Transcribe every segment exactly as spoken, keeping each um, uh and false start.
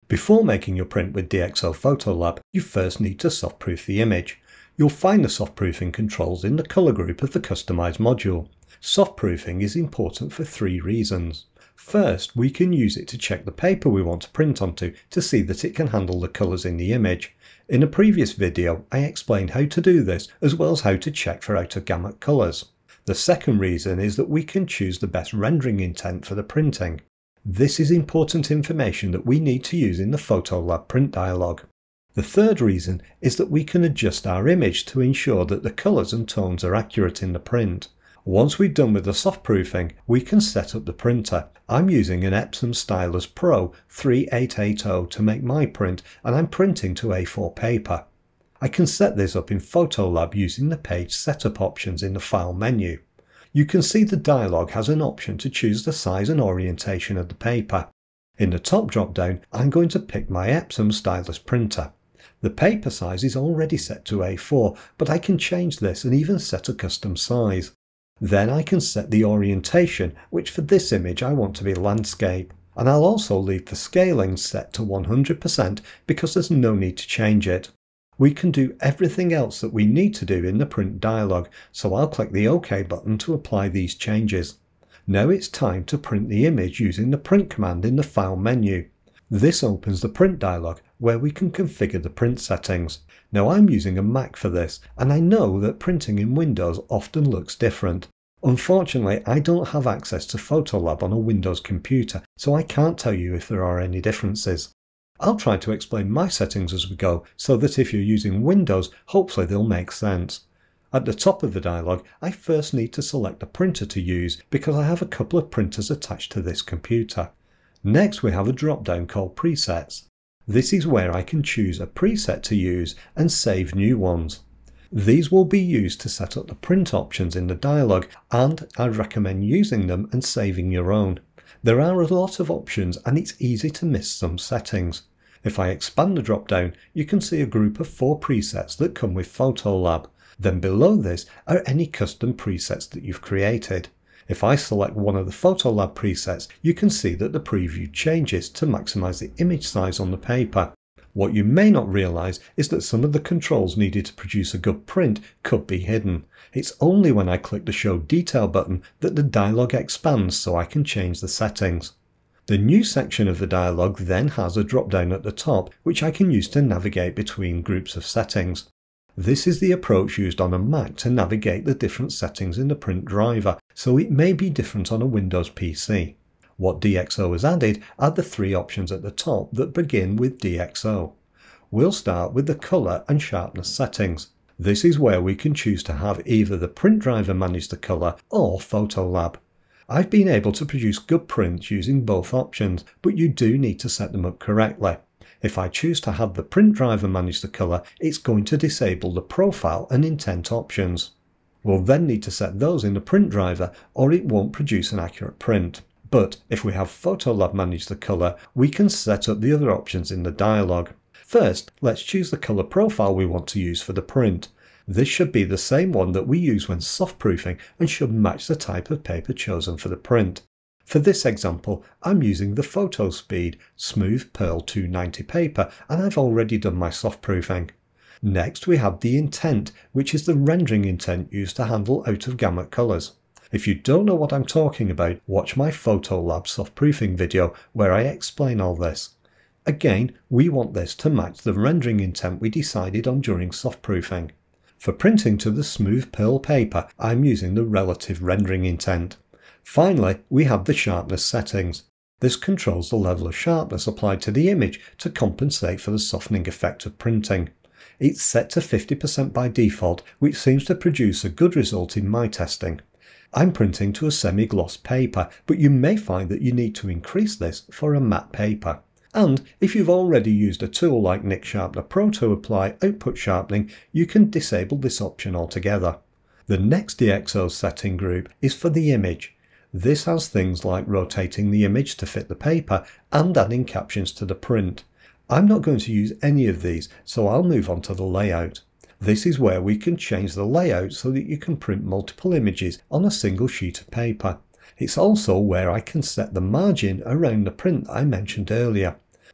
Before making your print with DxO PhotoLab, you first need to softproof the image. You'll find the softproofing controls in the colour group of the Customize module. Softproofing is important for three reasons. First, we can use it to check the paper we want to print onto to see that it can handle the colours in the image. In a previous video, I explained how to do this, as well as how to check for out of gamut colours. The second reason is that we can choose the best rendering intent for the printing. This is important information that we need to use in the PhotoLab print dialog. The third reason is that we can adjust our image to ensure that the colours and tones are accurate in the print. Once we're done with the softproofing, we can set up the printer. I'm using an Epson Stylus Pro thirty-eight eighty to make my print, and I'm printing to A four paper. I can set this up in PhotoLab using the page setup options in the File menu. You can see the dialog has an option to choose the size and orientation of the paper. In the top drop-down, I'm going to pick my Epson Stylus printer. The paper size is already set to A four, but I can change this and even set a custom size. Then I can set the orientation, which for this image I want to be landscape. And I'll also leave the scaling set to one hundred percent because there's no need to change it. We can do everything else that we need to do in the print dialog, so I'll click the OK button to apply these changes. Now it's time to print the image using the print command in the File menu. This opens the print dialog where we can configure the print settings. Now I'm using a Mac for this, and I know that printing in Windows often looks different. Unfortunately, I don't have access to PhotoLab on a Windows computer, so I can't tell you if there are any differences. I'll try to explain my settings as we go, so that if you're using Windows, hopefully they'll make sense. At the top of the dialog, I first need to select the printer to use because I have a couple of printers attached to this computer. Next, we have a drop-down called Presets. This is where I can choose a preset to use and save new ones. These will be used to set up the print options in the dialog, and I'd recommend using them and saving your own. There are a lot of options and it's easy to miss some settings. If I expand the drop-down, you can see a group of four presets that come with PhotoLab. Then below this are any custom presets that you've created. If I select one of the PhotoLab presets, you can see that the preview changes to maximise the image size on the paper. What you may not realise is that some of the controls needed to produce a good print could be hidden. It's only when I click the Show Detail button that the dialog expands so I can change the settings. The new section of the dialog then has a drop-down at the top which I can use to navigate between groups of settings. This is the approach used on a Mac to navigate the different settings in the print driver, so it may be different on a Windows P C. What DxO has added are the three options at the top that begin with DxO. We'll start with the colour and sharpness settings. This is where we can choose to have either the print driver manage the colour or PhotoLab. I've been able to produce good prints using both options, but you do need to set them up correctly. If I choose to have the print driver manage the colour, it's going to disable the profile and intent options. We'll then need to set those in the print driver or it won't produce an accurate print. But if we have PhotoLab manage the colour, we can set up the other options in the dialog. First, let's choose the colour profile we want to use for the print. This should be the same one that we use when softproofing and should match the type of paper chosen for the print. For this example, I'm using the Photo Speed Smooth Pearl two ninety paper, and I've already done my softproofing. Next we have the intent, which is the rendering intent used to handle out of gamut colours. If you don't know what I'm talking about, watch my PhotoLab softproofing video where I explain all this. Again, we want this to match the rendering intent we decided on during softproofing. For printing to the Smooth Pearl paper, I'm using the relative rendering intent. Finally, we have the sharpness settings. This controls the level of sharpness applied to the image to compensate for the softening effect of printing. It's set to fifty percent by default, which seems to produce a good result in my testing. I'm printing to a semi-gloss paper, but you may find that you need to increase this for a matte paper. And if you've already used a tool like Nik Sharpener Pro to apply output sharpening, you can disable this option altogether. The next DxO setting group is for the image. This has things like rotating the image to fit the paper and adding captions to the print. I'm not going to use any of these, so I'll move on to the layout. This is where we can change the layout so that you can print multiple images on a single sheet of paper. It's also where I can set the margin around the print I mentioned earlier.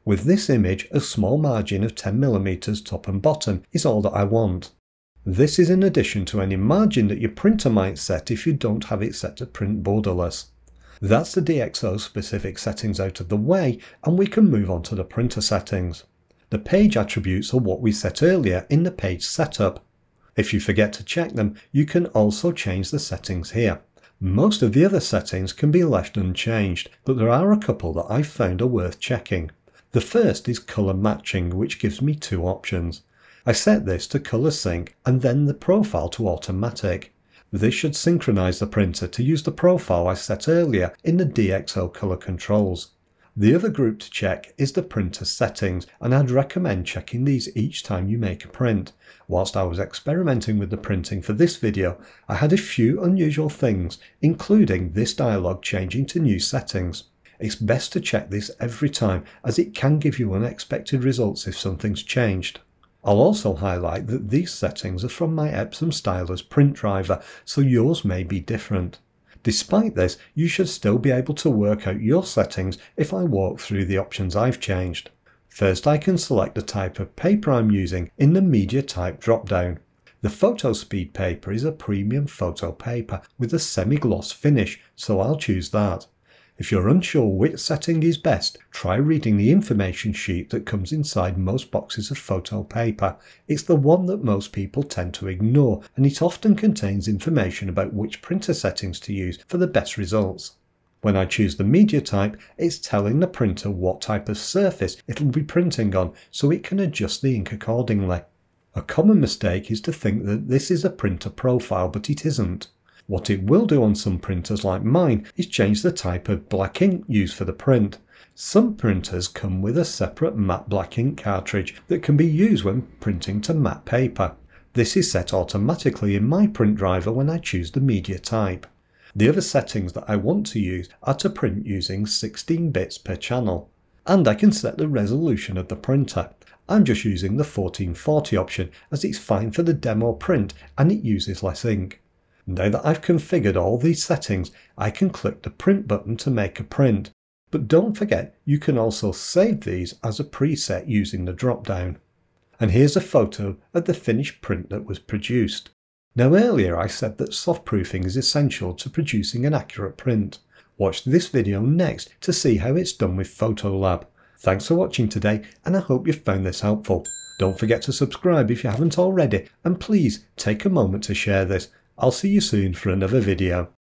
With this image, a small margin of ten millimeters top and bottom is all that I want. This is in addition to any margin that your printer might set if you don't have it set to print borderless. That's the DxO specific settings out of the way, and we can move on to the printer settings. The page attributes are what we set earlier in the page setup. If you forget to check them, you can also change the settings here. Most of the other settings can be left unchanged, but there are a couple that I've found are worth checking. The first is color matching, which gives me two options. I set this to color sync and then the profile to automatic. This should synchronize the printer to use the profile I set earlier in the DxO color controls. The other group to check is the printer settings, and I'd recommend checking these each time you make a print. Whilst I was experimenting with the printing for this video, I had a few unusual things, including this dialog changing to new settings. It's best to check this every time, as it can give you unexpected results if something's changed. I'll also highlight that these settings are from my Epson Stylus print driver, so yours may be different. Despite this, you should still be able to work out your settings if I walk through the options I've changed. First, I can select the type of paper I'm using in the media type drop-down. The photo speed paper is a premium photo paper with a semi-gloss finish, so I'll choose that. If you're unsure which setting is best, try reading the information sheet that comes inside most boxes of photo paper. It's the one that most people tend to ignore, and it often contains information about which printer settings to use for the best results. When I choose the media type, it's telling the printer what type of surface it'll be printing on, so it can adjust the ink accordingly. A common mistake is to think that this is a printer profile, but it isn't. What it will do on some printers like mine is change the type of black ink used for the print. Some printers come with a separate matte black ink cartridge that can be used when printing to matte paper. This is set automatically in my print driver when I choose the media type. The other settings that I want to use are to print using sixteen bits per channel. And I can set the resolution of the printer. I'm just using the fourteen forty option as it's fine for the demo print and it uses less ink. Now that I've configured all these settings, I can click the print button to make a print. But don't forget, you can also save these as a preset using the drop-down. And here's a photo of the finished print that was produced. Now earlier I said that soft proofing is essential to producing an accurate print. Watch this video next to see how it's done with PhotoLab. Thanks for watching today, and I hope you found this helpful. Don't forget to subscribe if you haven't already, and please take a moment to share this. I'll see you soon for another video.